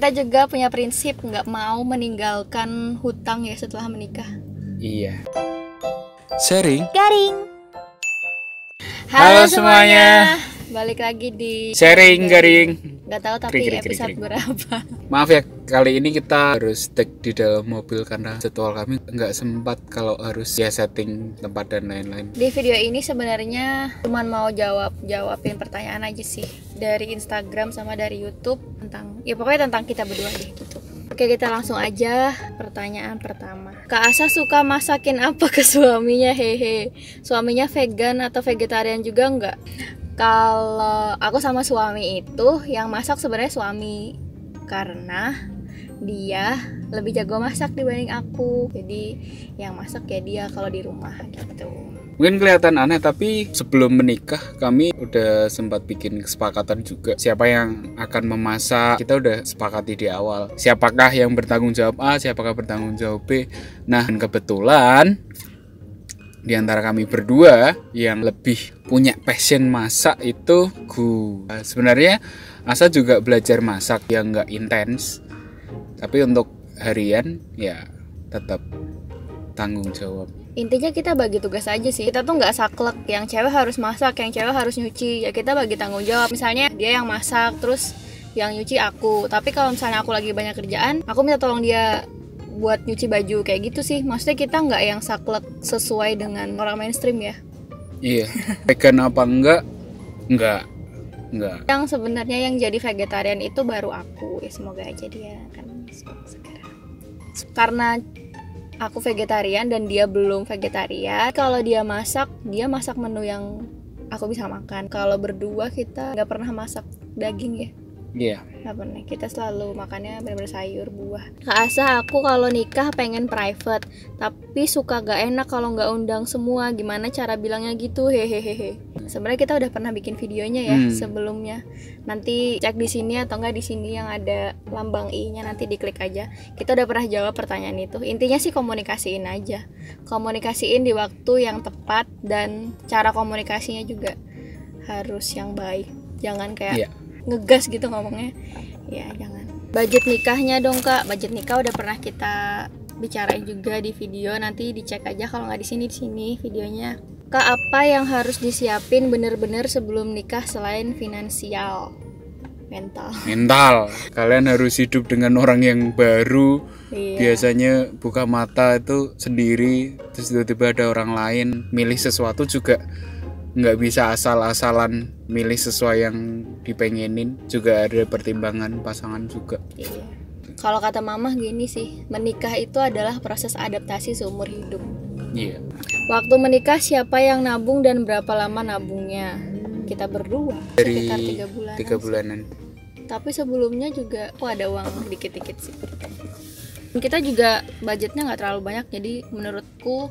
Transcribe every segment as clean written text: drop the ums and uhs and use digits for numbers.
kita juga punya prinsip nggak mau meninggalkan hutang ya setelah menikah. Iya. Sharing. Garing. Halo semuanya. Balik lagi di Sharing garing. Nggak tahu tapi Kering. episode berapa. Maaf ya, kali ini kita harus take di dalam mobil karena jadwal kami nggak sempat kalau harus ya setting tempat dan lain-lain. Di video ini sebenarnya cuman mau jawabin pertanyaan aja sih dari Instagram sama dari YouTube tentang ya pokoknya tentang kita berdua deh gitu. Oke, kita langsung aja pertanyaan pertama. Kak Asa suka masakin apa ke suaminya? Hehe. Suaminya vegan atau vegetarian juga enggak? Kalau aku sama suami itu yang masak sebenarnya suami, karena dia lebih jago masak dibanding aku. Jadi yang masak ya dia kalau di rumah gitu. Mungkin kelihatan aneh tapi sebelum menikah kami udah sempat bikin kesepakatan juga siapa yang akan memasak. Kita udah sepakati di awal siapakah yang bertanggung jawab A, siapakah bertanggung jawab B. Nah, kebetulan di antara kami berdua yang lebih punya passion masak itu gue. Sebenarnya Asa juga belajar masak yang nggak intens, tapi untuk harian ya tetap tanggung jawab. Intinya kita bagi tugas aja sih. Kita tuh nggak saklek yang cewek harus masak, yang cewek harus nyuci. Ya kita bagi tanggung jawab. Misalnya dia yang masak, terus yang nyuci aku. Tapi kalau misalnya aku lagi banyak kerjaan, aku minta tolong dia buat nyuci baju kayak gitu sih. Maksudnya kita nggak yang saklek sesuai dengan orang mainstream ya. Iya. Vegan apa enggak? Enggak. Yang sebenarnya yang jadi vegetarian itu baru aku. Ya semoga aja dia kan segera. Karena aku vegetarian dan dia belum vegetarian. Kalau dia masak menu yang aku bisa makan. Kalau berdua kita nggak pernah masak daging ya. Iya. Nggak pernah. Kita selalu makannya benar-benar sayur, buah. Kak Asa, aku kalau nikah pengen private, tapi suka gak enak kalau nggak undang semua. Gimana cara bilangnya gitu? Hehehe. Sebenarnya kita udah pernah bikin videonya ya sebelumnya. Nanti cek di sini atau enggak di sini yang ada lambang i-nya, nanti diklik aja. Kita udah pernah jawab pertanyaan itu. Intinya sih komunikasiin aja. Komunikasiin di waktu yang tepat dan cara komunikasinya juga harus yang baik. Jangan kayak ngegas gitu ngomongnya. Ya jangan. Budget nikahnya dong Kak. Budget nikah udah pernah kita bicarain juga di video. Nanti dicek aja kalau nggak di sini videonya. Kak, apa yang harus disiapin bener-bener sebelum nikah selain finansial? Mental. Kalian harus hidup dengan orang yang baru. Biasanya buka mata itu sendiri, terus tiba-tiba ada orang lain. Milih sesuatu juga nggak bisa asal-asalan milih sesuai yang dipengenin, juga ada pertimbangan pasangan juga. Iya. Kalau kata mama gini sih, menikah itu adalah proses adaptasi seumur hidup. Iya. Waktu menikah siapa yang nabung dan berapa lama nabungnya? Kita berdua Dari sekitar 3 bulanan. 3 bulanan. Tapi sebelumnya juga ada uang dikit-dikit sih. Kita juga budgetnya nggak terlalu banyak, jadi menurutku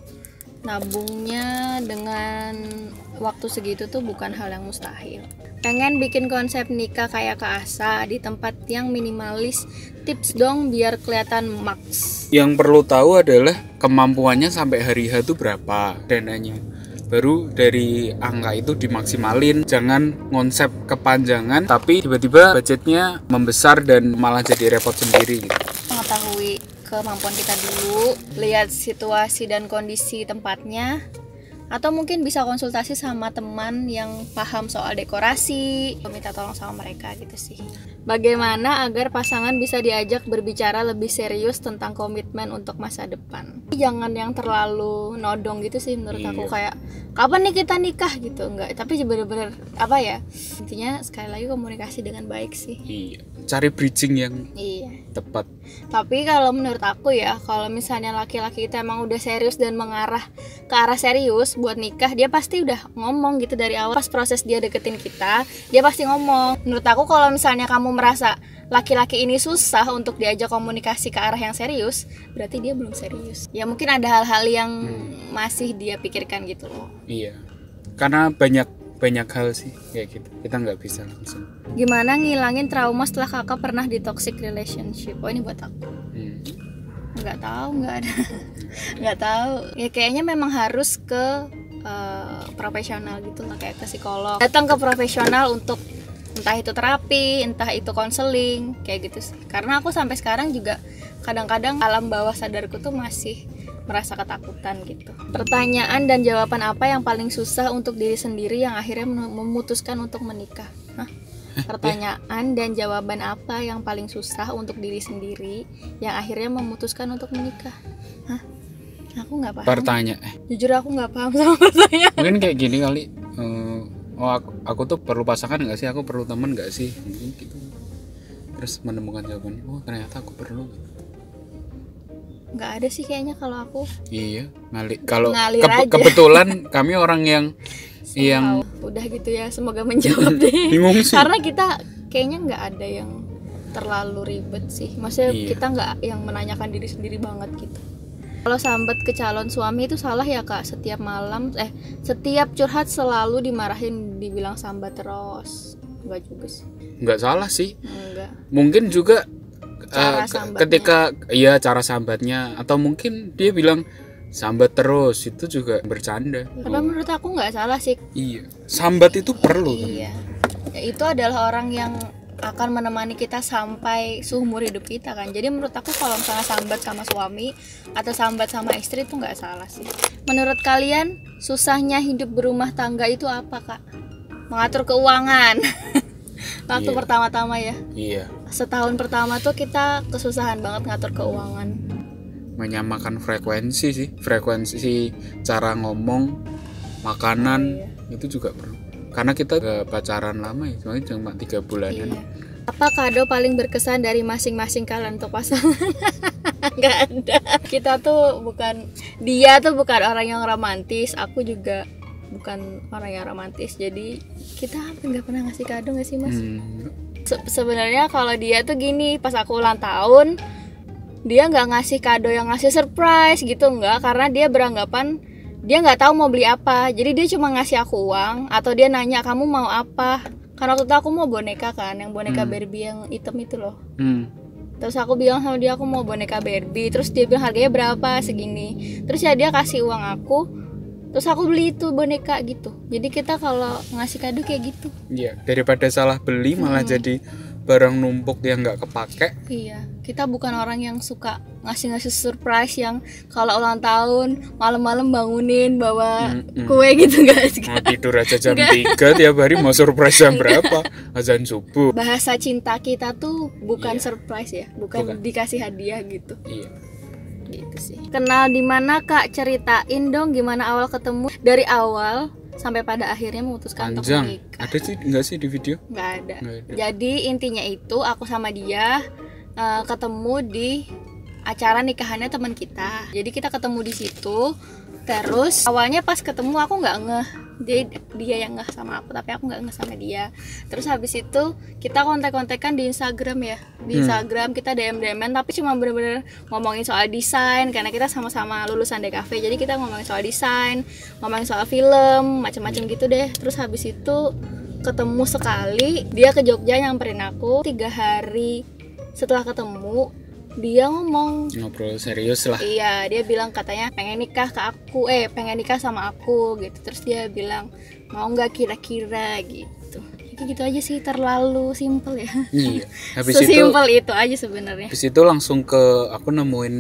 nabungnya dengan waktu segitu tuh bukan hal yang mustahil. Pengen bikin konsep nikah kayak Kak Asa di tempat yang minimalis. Tips dong biar kelihatan maks. Yang perlu tahu adalah kemampuannya sampai hari H itu berapa dananya. Baru dari angka itu dimaksimalin. Jangan konsep kepanjangan tapi tiba-tiba budgetnya membesar dan malah jadi repot sendiri gitu. Mengetahui kemampuan kita dulu, lihat situasi dan kondisi tempatnya, atau mungkin bisa konsultasi sama teman yang paham soal dekorasi, minta tolong sama mereka gitu sih. Bagaimana agar pasangan bisa diajak berbicara lebih serius tentang komitmen untuk masa depan? Jangan yang terlalu nodong gitu sih menurut aku, kayak kapan nih kita nikah gitu, enggak. Tapi bener-bener apa ya, intinya sekali lagi komunikasi dengan baik sih. Iya. Cari bridging yang tepat. Tapi kalau menurut aku ya, kalau misalnya laki-laki itu emang udah serius dan mengarah ke arah serius buat nikah, dia pasti udah ngomong gitu dari awal. Pas proses dia deketin kita, dia pasti ngomong. Menurut aku kalau misalnya kamu merasa laki-laki ini susah untuk diajak komunikasi ke arah yang serius, berarti dia belum serius. Ya mungkin ada hal-hal yang masih dia pikirkan gitu loh. Iya. Karena banyak hal sih kayak gitu. Kita nggak bisa langsung. Gimana ngilangin trauma setelah kakak pernah di toxic relationship? Oh, ini buat aku. Nggak tahu, nggak ada. Nggak tahu. Ya kayaknya memang harus ke profesional gitu lah, kayak ke psikolog. Datang ke profesional untuk Entah itu terapi, entah itu konseling, kayak gitu sih. Karena aku sampai sekarang juga kadang-kadang alam bawah sadarku tuh masih merasa ketakutan gitu. Pertanyaan dan jawaban apa yang paling susah untuk diri sendiri yang akhirnya memutuskan untuk menikah? Hah? Pertanyaan dan jawaban apa yang paling susah untuk diri sendiri yang akhirnya memutuskan untuk menikah? Hah? Aku nggak paham. Jujur aku nggak paham sama pertanyaan. Mungkin kayak gini kali. Aku tuh perlu pasangan nggak sih? Aku perlu teman nggak sih? Mungkin gitu. Terus menemukan jawaban. Oh ternyata aku perlu. Nggak ada sih kayaknya kalau aku. Iya, kalau aja. Kebetulan kami orang yang udah gitu ya, semoga menjawab deh. Bingung sih. Karena kita kayaknya nggak ada yang terlalu ribet sih. Maksudnya kita nggak yang menanyakan diri sendiri banget gitu. Kalau sambat ke calon suami itu salah ya kak? Setiap malam, setiap curhat selalu dimarahin, dibilang sambat terus. Enggak juga sih. Enggak salah sih. Enggak. Mungkin juga ketika cara sambatnya, atau mungkin dia bilang sambat terus, itu juga bercanda. Karena menurut aku nggak salah sih. Iya. Sambat itu perlu. Iya. Ya, itu adalah orang yang akan menemani kita sampai seumur hidup kita kan. Jadi menurut aku kalau misalnya sambat sama suami atau sambat sama istri itu nggak salah sih. Menurut kalian susahnya hidup berumah tangga itu apa kak? Mengatur keuangan. Waktu pertama-tama ya. Iya. Setahun pertama tuh kita kesusahan banget ngatur keuangan. Menyamakan frekuensi cara ngomong, makanan itu juga perlu. Karena kita pacaran lama ya, cuma 3 bulanan. Iya. Apa kado paling berkesan dari masing-masing kalian untuk pasangan? Nggak ada. Dia tuh bukan orang yang romantis, aku juga bukan orang yang romantis. Jadi kita nggak pernah ngasih kado nggak sih mas? Sebenarnya kalau dia tuh gini, pas aku ulang tahun, dia nggak ngasih kado yang ngasih surprise gitu, nggak, karena dia beranggapan dia nggak tahu mau beli apa, jadi dia cuma ngasih aku uang, atau dia nanya kamu mau apa, karena waktu itu aku mau boneka kan, yang boneka Barbie yang hitam itu loh. Terus aku bilang sama dia aku mau boneka Barbie, terus dia bilang harganya berapa, segini, terus ya dia kasih uang aku, terus aku beli itu boneka gitu. Jadi kita kalau ngasih kado kayak gitu. Iya, daripada salah beli malah jadi barang numpuk yang nggak kepake. Iya, kita bukan orang yang suka ngasih surprise yang kalau ulang tahun malam-malam bangunin bawa kue gitu, guys. Mau tidur aja jam 3 tiap hari, mau surprise jam berapa? Azan subuh. Bahasa cinta kita tuh bukan surprise ya, bukan dikasih hadiah gitu. Iya. Gitu sih. Kenal di mana kak? Ceritain dong gimana awal ketemu, dari awal sampai pada akhirnya memutuskan untuk menikah. Ada sih nggak sih di video? Nggak ada. Jadi intinya itu aku sama dia ketemu di acara nikahannya teman kita. Jadi kita ketemu di situ. Terus awalnya pas ketemu aku nggak ngeh, dia yang ngeh sama aku, tapi aku nggak ngeh sama dia. Terus habis itu kita kontak-kontakan di Instagram ya. Di Instagram kita DM-an, tapi cuma bener-bener ngomongin soal desain, karena kita sama-sama lulusan DKV. Jadi kita ngomongin soal desain, ngomongin soal film, macam-macam gitu deh. Terus habis itu ketemu sekali, dia ke Jogja nyamperin aku. 3 hari setelah ketemu, dia ngobrol serius lah. Iya, dia bilang katanya pengen nikah sama aku gitu. Terus dia bilang mau nggak kira-kira gitu. Kayak gitu aja sih, terlalu simple ya. Iya. Habis sesimpel itu aja sebenarnya. Habis itu langsung aku nemuin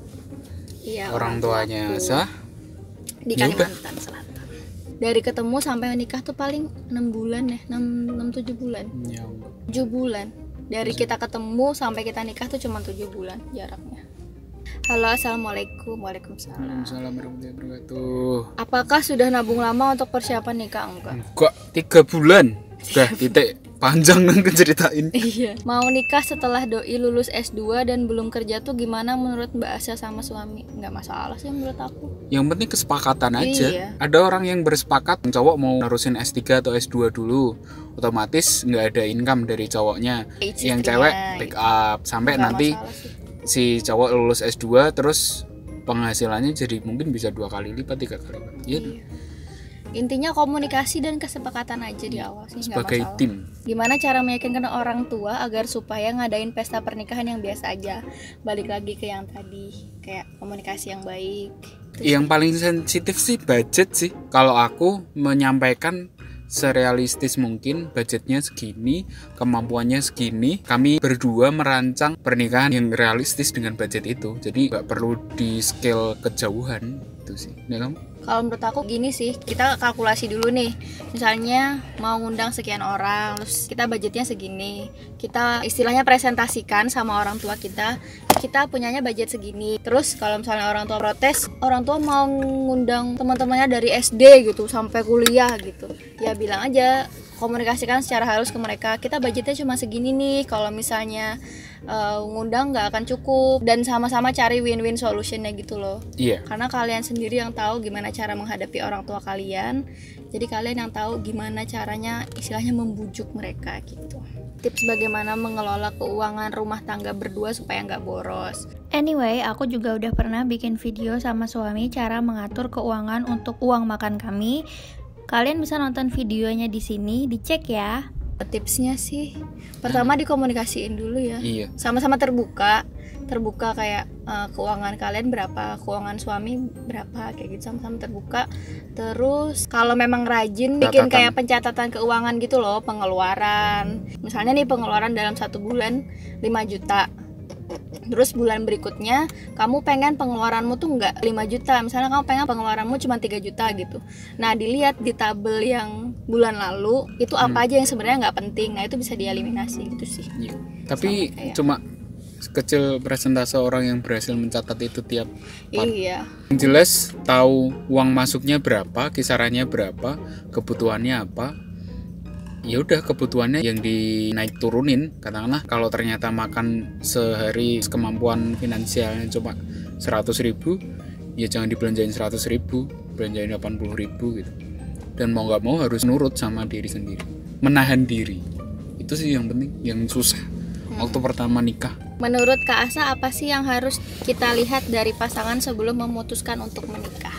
orang tuanya Asa di Kalimantan Selatan. Dari ketemu sampai nikah tuh paling 6 bulan ya, 6-7 bulan. 7 bulan. Dari kita ketemu sampai kita nikah tuh cuma 7 bulan jaraknya. Halo, assalamualaikum. Waalaikumsalam. Waalaikumsalam warahmatullahi wabarakatuh. Apakah sudah nabung lama untuk persiapan nikah? Enggak, 3 bulan. Sudah titik panjang nang ceritain. Iya. Mau nikah setelah doi lulus S2 dan belum kerja tuh gimana menurut Mbak Asya sama suami? Nggak masalah sih menurut aku. Yang penting kesepakatan aja. Iya. Ada orang yang bersepakat cowok mau narusin S3 atau S2 dulu, otomatis nggak ada income dari cowoknya. Yang cewek pick up sampai nanti si cowok lulus S2 terus penghasilannya jadi mungkin bisa 2 kali lipat, 3 kali lipat. Iya. Intinya komunikasi dan kesepakatan aja di awal sih, nggak masalah. Sebagai tim. Gimana cara meyakinkan orang tua agar supaya ngadain pesta pernikahan yang biasa aja? Balik lagi ke yang tadi, kayak komunikasi yang baik. Yang paling sensitif sih budget sih. Kalau aku menyampaikan serealistis mungkin, budgetnya segini, kemampuannya segini. Kami berdua merancang pernikahan yang realistis dengan budget itu. Jadi nggak perlu di scale kejauhan itu sih. Ya kamu? Kalau menurut aku gini sih, kita kalkulasi dulu nih. Misalnya mau ngundang sekian orang, terus kita budgetnya segini. Kita istilahnya presentasikan sama orang tua kita punyanya budget segini. Terus kalau misalnya orang tua protes, orang tua mau ngundang teman-temannya dari SD gitu sampai kuliah gitu. Ya bilang aja, komunikasikan secara halus ke mereka, kita budgetnya cuma segini nih. Kalau misalnya ngundang nggak akan cukup, dan sama-sama cari win-win solutionnya gitu loh. Iya. Karena kalian sendiri yang tahu gimana cara menghadapi orang tua kalian, jadi kalian yang tahu gimana caranya istilahnya membujuk mereka gitu. Tips bagaimana mengelola keuangan rumah tangga berdua supaya nggak boros. Anyway, aku juga udah pernah bikin video sama suami cara mengatur keuangan untuk uang makan kami. Kalian bisa nonton videonya di sini, dicek ya. Tipsnya sih, pertama dikomunikasiin dulu ya. Iya. Sama-sama terbuka kayak keuangan kalian berapa, keuangan suami berapa, kayak gitu, sama-sama terbuka. Terus kalau memang rajin bikin kayak pencatatan keuangan gitu loh, pengeluaran. Misalnya nih pengeluaran dalam 1 bulan 5 juta. Terus bulan berikutnya kamu pengen pengeluaranmu tuh nggak 5 juta, misalnya kamu pengen pengeluaranmu cuma 3 juta gitu. Nah dilihat di tabel yang bulan lalu itu apa aja yang sebenarnya nggak penting. Nah itu bisa dieliminasi gitu sih. Iya. Tapi cuma kecil persentase orang yang berhasil mencatat itu tiap part. Iya. Yang jelas tahu uang masuknya berapa, kisarannya berapa, kebutuhannya apa. Ya udah, kebutuhannya yang dinaik turunin. Katakanlah kalau ternyata makan sehari kemampuan finansialnya cuma 100.000, ya jangan dibelanjain 100.000, belanjain 80.000 gitu. Dan mau nggak mau harus nurut sama diri sendiri, menahan diri. Itu sih yang penting, yang susah waktu pertama nikah. Menurut Kak Asa, apa sih yang harus kita lihat dari pasangan sebelum memutuskan untuk menikah?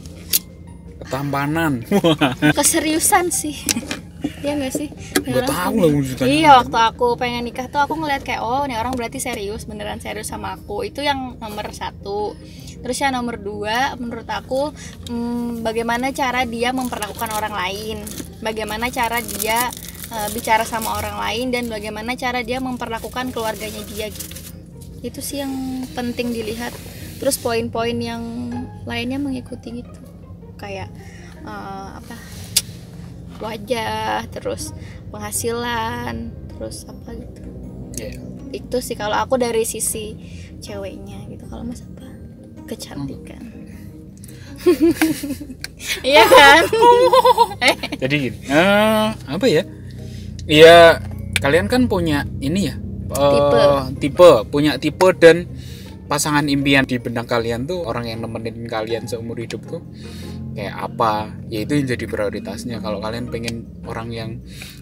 Ketampanan. Keseriusan sih. Iya gak sih? Gak tahu lah wujudnya. Iya, waktu aku pengen nikah tuh aku ngeliat kayak, oh ini orang berarti serius, beneran serius sama aku. Itu yang nomor 1. Terus yang nomor 2, menurut aku bagaimana cara dia memperlakukan orang lain, bagaimana cara dia bicara sama orang lain, dan bagaimana cara dia memperlakukan keluarganya dia gitu. Itu sih yang penting dilihat. Terus poin-poin yang lainnya mengikuti gitu, kayak wajah, terus penghasilan, terus apa gitu. Yeah. Itu sih kalau aku dari sisi ceweknya gitu. Kalau Mas apa? Kecantikan. Iya kan? Jadi gini, apa ya? Iya, kalian kan punya ini ya, punya tipe dan pasangan impian di benak kalian tuh, orang yang nemenin kalian seumur hidup tuh kayak apa, ya itu yang jadi prioritasnya. Kalau kalian pengen orang yang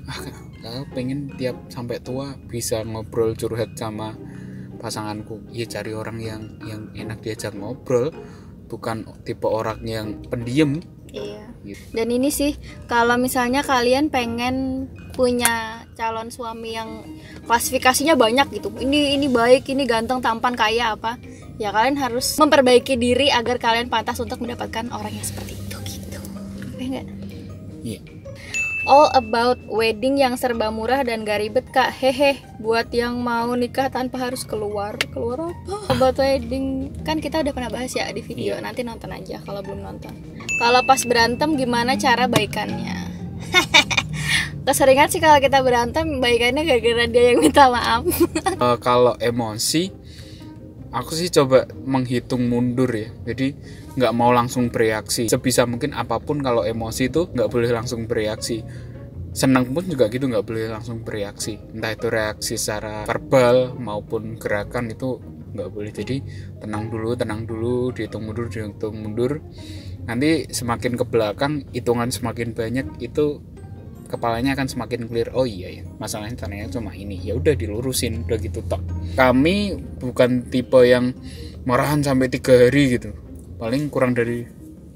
pengen tiap sampai tua bisa ngobrol curhat sama pasanganku, ya cari orang yang enak diajak ngobrol, bukan tipe orang yang pendiam. Iya. Gitu. Dan ini sih kalau misalnya kalian pengen punya calon suami yang klasifikasinya banyak gitu, ini baik, ini ganteng, tampan, kaya, apa, ya kalian harus memperbaiki diri agar kalian pantas untuk mendapatkan orang yang seperti itu gitu. Enggak? Iya. All about wedding yang serba murah dan gak ribet Kak. Hehe, buat yang mau nikah tanpa harus keluar apa? About wedding kan kita udah pernah bahas ya di video. Iya. Nanti nonton aja kalau belum nonton. Kalau pas berantem gimana cara baikannya? Keseringan sih kalau kita berantem baikannya gara-gara dia yang minta maaf. Kalau emosi, aku sih coba menghitung mundur ya. Jadi nggak mau langsung bereaksi. Sebisa mungkin apapun kalau emosi itu nggak boleh langsung bereaksi. Senang pun juga gitu, nggak boleh langsung bereaksi. Entah itu reaksi secara verbal maupun gerakan, itu nggak boleh. Jadi tenang dulu, dihitung mundur. Nanti semakin ke belakang, hitungan semakin banyak, itu kepalanya akan semakin clear. Oh iya ya, masalahnya ternyata cuma ini. Ya udah dilurusin, udah gitu tok. Kami bukan tipe yang marahan sampai 3 hari gitu. Paling kurang dari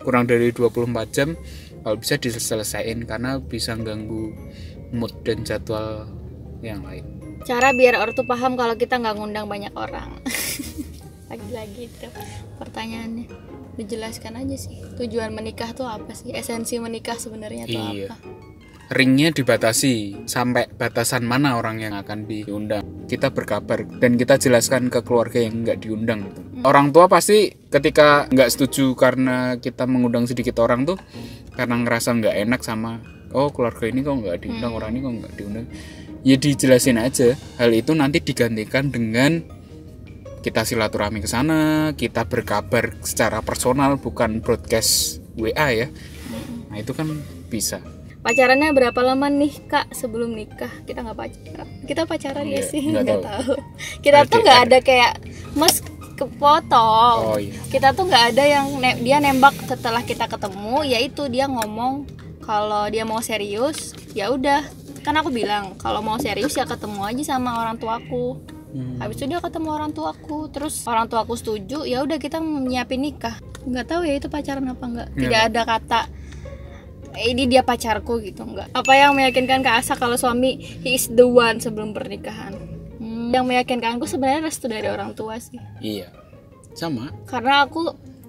24 jam kalau bisa diselesaikan, karena bisa ganggu mood dan jadwal yang lain. Cara biar ortu paham kalau kita nggak ngundang banyak orang. Lagi-lagi itu pertanyaannya, dijelaskan aja sih tujuan menikah tuh apa sih, esensi menikah sebenarnya tuh apa. ringnya dibatasi sampai batasan mana orang yang akan diundang. Kita berkabar dan kita jelaskan ke keluarga yang nggak diundang gitu. Orang tua pasti ketika nggak setuju karena kita mengundang sedikit orang tuh karena ngerasa nggak enak sama keluarga ini kok nggak diundang, orang ini kok nggak diundang. Ya dijelasin aja. Hal itu nanti digantikan dengan kita silaturahmi ke sana, kita berkabar secara personal bukan broadcast WA ya. Nah itu kan bisa. Pacarannya berapa lama nih Kak sebelum nikah? Kita nggak pacaran. Kita pacaran ya sih? Nggak tahu. Kita tuh nggak ada kayak mas kepotong. Iya. Kita tuh nggak ada yang dia nembak setelah kita ketemu, yaitu dia ngomong kalau dia mau serius, ya udah. Kan aku bilang kalau mau serius ya ketemu aja sama orang tuaku. Habis itu dia ketemu orang tuaku, terus orang tuaku setuju, ya udah kita nyiapin nikah. Nggak tahu ya itu pacaran apa enggak. Tidak ada kata ini dia pacarku gitu, enggak. Apa yang meyakinkan Kak Asa kalau suami he is the one sebelum pernikahan? Yang meyakinkanku sebenarnya restu dari orang tua sih. Iya, sama. Karena aku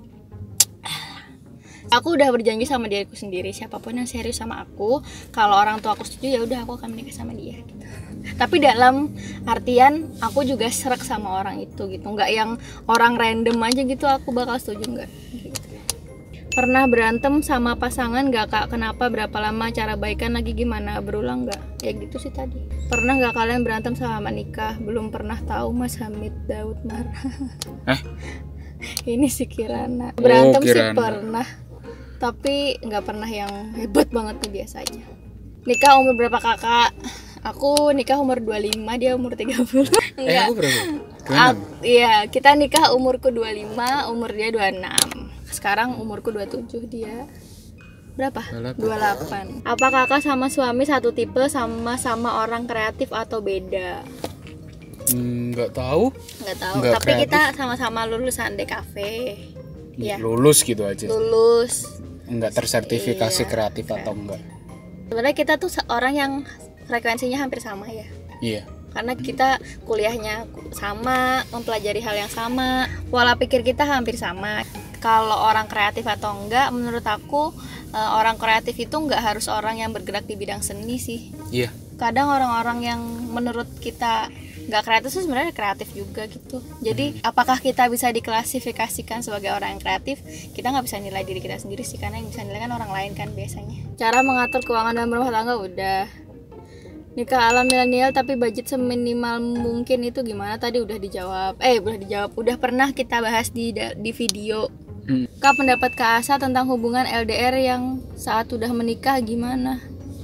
udah berjanji sama diriku sendiri, siapapun yang serius sama aku, kalau orang tua aku setuju ya udah aku akan menikah sama dia gitu. Tapi dalam artian aku juga serak sama orang itu gitu, nggak yang orang random aja gitu aku bakal setuju, nggak gitu. Pernah berantem sama pasangan nggak Kak? Kenapa? Berapa lama? Cara baikan lagi gimana? Berulang nggak? Ya gitu sih tadi. Pernah nggak kalian berantem sama nikah? Belum pernah tahu Mas Hamid Daud marah. Ini si Kirana. Berantem Kirana sih pernah, tapi nggak pernah yang hebat banget tuh, biasa aja. Nikah umur berapa Kakak? Aku nikah umur 25, dia umur 30. Enggak. Aku berapa? 26? Iya, kita nikah umurku 25, umur dia 26. Sekarang umurku 27, dia berapa? 28. Apa Kakak sama suami satu tipe, sama-sama orang kreatif atau beda? Nggak tahu. Tapi kreatif. Kita sama-sama lulusan DKV. Ya. Lulus gitu aja. Lulus. Enggak tersertifikasi kreatif atau enggak. Sebenarnya kita tuh orang yang frekuensinya hampir sama ya. Iya. Karena kita kuliahnya sama, mempelajari hal yang sama, pola pikir kita hampir sama. Kalau orang kreatif atau enggak, menurut aku orang kreatif itu enggak harus orang yang bergerak di bidang seni sih. Iya. Kadang orang-orang yang menurut kita nggak kreatif itu sebenarnya kreatif juga gitu. Jadi apakah kita bisa diklasifikasikan sebagai orang yang kreatif? Kita nggak bisa nilai diri kita sendiri sih, karena yang bisa nilai kan orang lain kan biasanya. Cara mengatur keuangan dalam rumah tangga udah. Nikah ala milenial tapi budget seminimal mungkin itu gimana? Tadi udah dijawab. Udah pernah kita bahas di video. Kak, pendapat Kak Asa tentang hubungan LDR yang saat udah menikah gimana?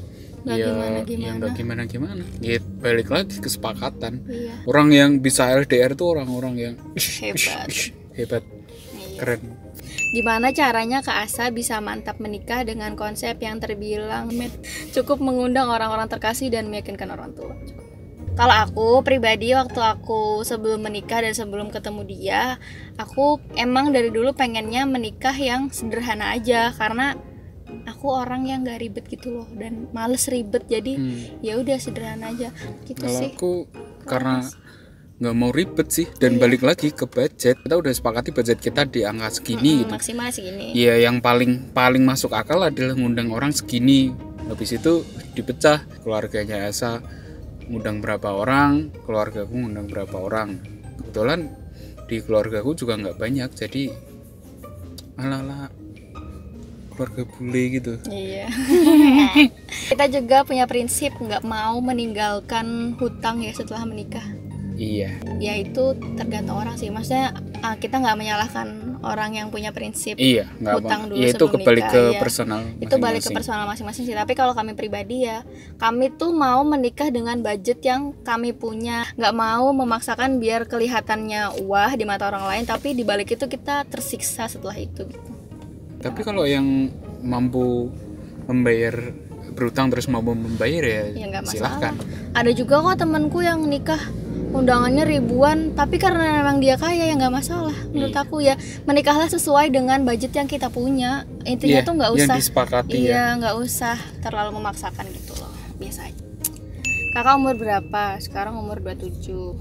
Gimana? Ya balik lagi kesepakatan. Iya. Orang yang bisa LDR tuh orang-orang yang hebat. Iya. Keren. Gimana caranya Kak Asa bisa mantap menikah dengan konsep yang terbilang cukup mengundang orang-orang terkasih dan meyakinkan orang tua? Kalau aku pribadi, waktu aku sebelum menikah dan sebelum ketemu dia, aku emang dari dulu pengennya menikah yang sederhana aja, karena aku orang yang gak ribet gitu loh dan males ribet, jadi ya udah sederhana aja gitu. Kalau sih aku karena nggak mau ribet sih, dan balik lagi ke budget, kita udah sepakati budget kita di angka segini gitu. Maksimal segini. Iya, yang paling masuk akal adalah ngundang orang segini. Habis itu dipecah, keluarganya Asa ngundang berapa orang, keluargaku ngundang berapa orang. Kebetulan di keluargaku juga nggak banyak, jadi ala-ala keluarga bule gitu. Iya. Kita juga punya prinsip nggak mau meninggalkan hutang ya setelah menikah. Iya. Ya itu tergantung orang sih. Maksudnya kita nggak menyalahkan orang yang punya prinsip hutang dulu ya, itu sebelum kebalik nikah. Ke ya. personal. Itu balik ke personal masing-masing sih. Tapi kalau kami pribadi ya, kami tuh mau menikah dengan budget yang kami punya. Nggak mau memaksakan biar kelihatannya wah di mata orang lain, tapi di balik itu kita tersiksa setelah itu gitu. Tapi kalau yang mampu membayar berutang terus mampu membayar ya nggak masalah. Silahkan. Ada juga kok temanku yang nikah undangannya ribuan, tapi karena memang dia kaya ya nggak masalah. Menurut aku ya menikahlah sesuai dengan budget yang kita punya. Intinya tuh nggak usah. Yang disepakati nggak usah terlalu memaksakan gitu loh. Biasa aja. Kakak umur berapa? Sekarang umur 27.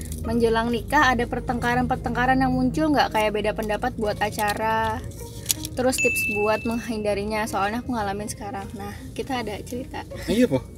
Menjelang nikah ada pertengkaran yang muncul nggak, kayak beda pendapat buat acara? Terus tips buat menghindarinya, soalnya aku ngalamin sekarang. Nah, kita ada cerita. Iya po?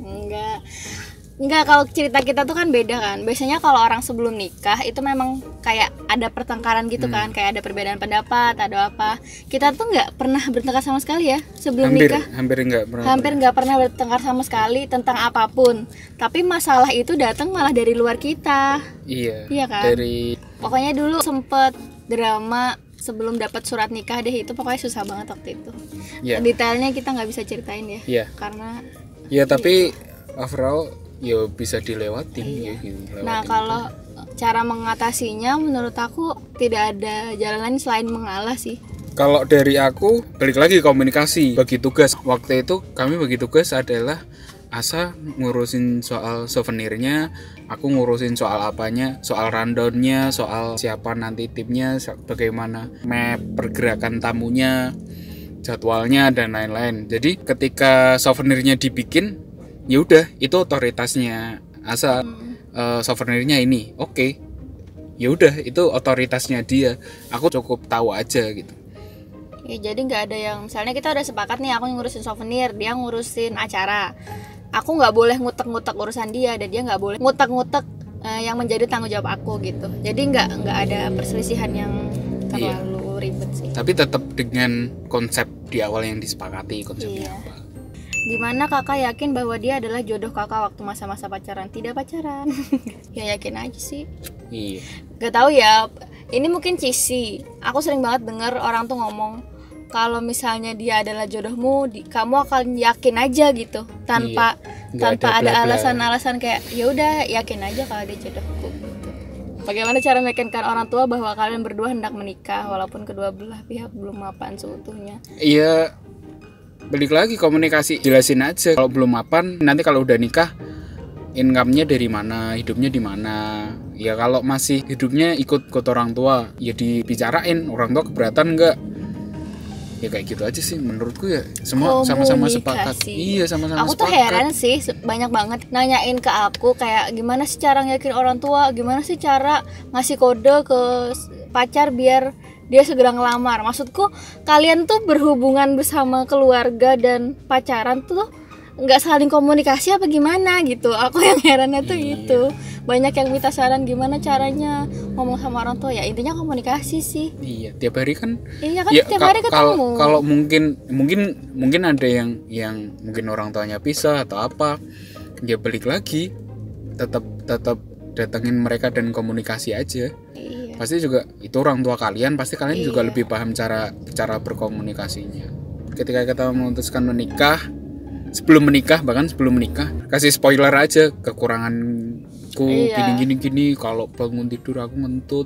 Enggak, kalau cerita kita tuh kan beda kan. Biasanya kalau orang sebelum nikah itu memang kayak ada pertengkaran gitu kan, kayak ada perbedaan pendapat, ada apa. Kita tuh nggak pernah bertengkar sama sekali ya sebelum nikah. Hampir nggak pernah bertengkar sama sekali tentang apapun. Tapi masalah itu datang malah dari luar kita. Iya kan? Dari Pokoknya dulu sempet drama sebelum dapat surat nikah deh, itu pokoknya susah banget waktu itu. Detailnya kita nggak bisa ceritain ya, karena tapi overall ya bisa dilewatin ya gitu. Nah kalau cara mengatasinya menurut aku tidak ada jalan lain selain mengalah sih. Kalau dari aku balik lagi komunikasi, bagi tugas. Waktu itu kami bagi tugas adalah Asa ngurusin soal souvenirnya, aku ngurusin soal apanya, soal rundownnya, soal siapa nanti timnya, bagaimana map pergerakan tamunya, jadwalnya dan lain-lain. Jadi ketika souvenirnya dibikin, ya udah itu otoritasnya Asa. Souvenirnya ini, oke. Ya udah itu otoritasnya dia. Aku cukup tahu aja gitu. Ya jadi nggak ada yang, misalnya kita udah sepakat nih, aku ngurusin souvenir, dia ngurusin acara. Aku nggak boleh ngutek-ngutek urusan dia, dan dia nggak boleh ngutek-ngutek yang menjadi tanggung jawab aku gitu. Jadi nggak ada perselisihan yang terlalu ribet sih. Tapi tetap dengan konsep di awal yang disepakati, konsepnya apa. Gimana kakak yakin bahwa dia adalah jodoh kakak waktu masa-masa pacaran? Tidak pacaran. Ya yakin aja sih. Iya. Gak tahu ya. Ini mungkin cheesy. Aku sering banget dengar orang tuh ngomong, kalau misalnya dia adalah jodohmu, kamu akan yakin aja gitu, tanpa ada alasan-alasan kayak ya udah yakin aja kalau dia jodohku gitu. Bagaimana cara meyakinkan orang tua bahwa kalian berdua hendak menikah walaupun kedua belah pihak belum mapan seutuhnya? Iya, balik lagi komunikasi, jelasin aja. Kalau belum mapan, nanti kalau udah nikah income-nya dari mana, hidupnya di mana. Ya kalau masih hidupnya ikut orang tua, ya dibicarain, orang tua keberatan enggak. Ya kayak gitu aja sih menurutku ya, semua sama-sama sepakat. Iya, sama-sama aku sepakat. Aku tuh heran sih, banyak banget nanyain ke aku kayak gimana sih cara yakin orang tua, gimana sih cara ngasih kode ke pacar biar dia segera ngelamar. Maksudku kalian tuh berhubungan bersama keluarga dan pacaran tuh nggak saling komunikasi apa gimana gitu. Aku yang herannya tuh gitu. Banyak yang minta saran gimana caranya ngomong sama orang tua, ya intinya komunikasi sih. Iya, tiap hari kan. Iya kan, tiap hari ketemu. Kalau mungkin ada yang mungkin orang tuanya pisah atau apa, ya balik lagi tetap datengin mereka dan komunikasi aja. Iya. Pasti juga itu orang tua kalian, pasti kalian juga lebih paham cara berkomunikasinya. Ketika kita memutuskan menikah, sebelum menikah kasih spoiler aja kekuranganku gini, kalau bangun tidur aku ngentut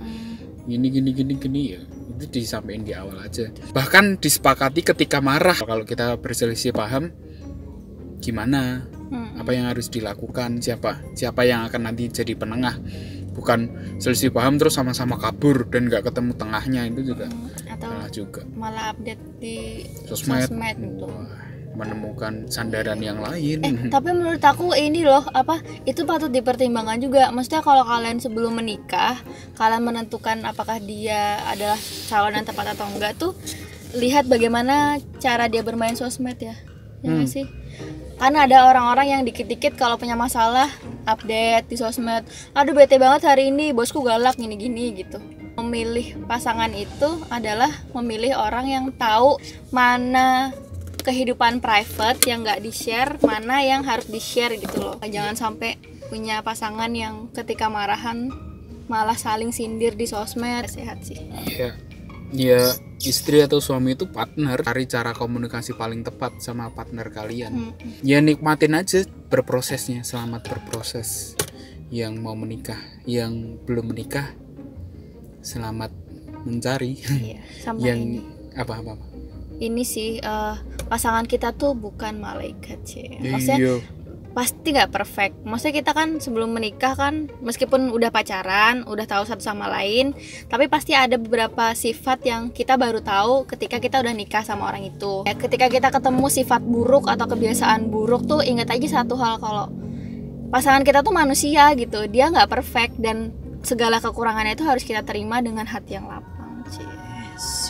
gini ya, itu disampaikan di awal aja. Bahkan disepakati ketika marah, kalau kita berselisih paham gimana, apa yang harus dilakukan, siapa yang akan nanti jadi penengah. Bukan selisih paham terus sama-sama kabur dan nggak ketemu tengahnya, itu juga salah juga. Malah update di sosmed gitu, menemukan sandaran yang lain. Tapi menurut aku ini loh, itu patut dipertimbangkan juga. Maksudnya kalau kalian sebelum menikah, kalian menentukan apakah dia adalah calon yang tepat atau enggak tuh, lihat bagaimana cara dia bermain sosmed ya. Ya nggak sih? Karena ada orang-orang yang dikit-dikit kalau punya masalah update di sosmed. Aduh bete banget hari ini, bosku galak gini-gini gitu. Memilih pasangan itu adalah memilih orang yang tahu mana kehidupan private yang nggak di-share, mana yang harus di-share gitu loh. Jangan sampai punya pasangan yang ketika marahan malah saling sindir di sosmed. Sehat sih. Iya. Ya, istri atau suami itu partner, cari cara komunikasi paling tepat sama partner kalian. Ya nikmatin aja berprosesnya, selamat berproses. Yang mau menikah, yang belum menikah, selamat mencari. Iya, sama yang ini. Apa? Ini sih pasangan kita tuh bukan malaikat sih. Maksudnya pasti nggak perfect. Maksudnya kita kan sebelum menikah kan, meskipun udah pacaran, udah tahu satu sama lain, tapi pasti ada beberapa sifat yang kita baru tahu ketika kita udah nikah sama orang itu. Ya, ketika kita ketemu sifat buruk atau kebiasaan buruk tuh, ingat aja satu hal, kalau pasangan kita tuh manusia gitu, dia nggak perfect dan segala kekurangannya itu harus kita terima dengan hati yang lapang. Yes.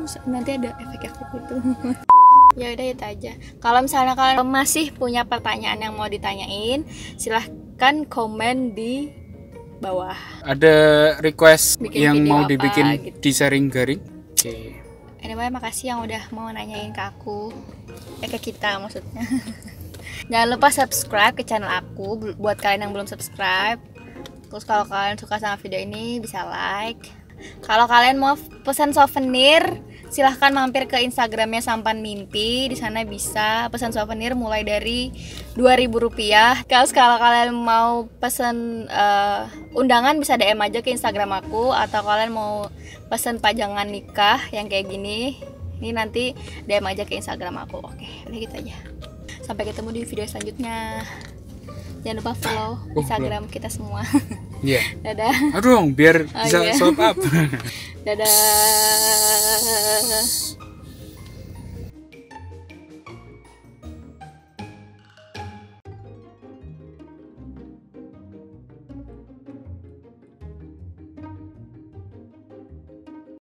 nanti ada efek-efek gitu. Ya udah itu aja. Kalau misalnya kalian masih punya pertanyaan yang mau ditanyain, silahkan komen di bawah. Ada request Bikin yang video mau apa, dibikin gitu. di sharing garing? Oke. Anyway, makasih yang udah mau nanyain ke aku, ke kita maksudnya. Jangan lupa subscribe ke channel aku buat kalian yang belum subscribe. Terus kalau kalian suka sama video ini bisa like. Kalau kalian mau pesan souvenir, silahkan mampir ke Instagramnya Sampan Mimpi. Di sana bisa pesan souvenir mulai dari Rp2.000. Kalau kalian mau pesan undangan bisa DM aja ke Instagram aku. Atau kalian mau pesan pajangan nikah yang kayak gini, ini nanti DM aja ke Instagram aku. Oke, udah gitu aja. Sampai ketemu di video selanjutnya. Jangan lupa follow Instagram kita semua. Iya. Dadah. Aduh, biar bisa iya. swipe up. Dadah.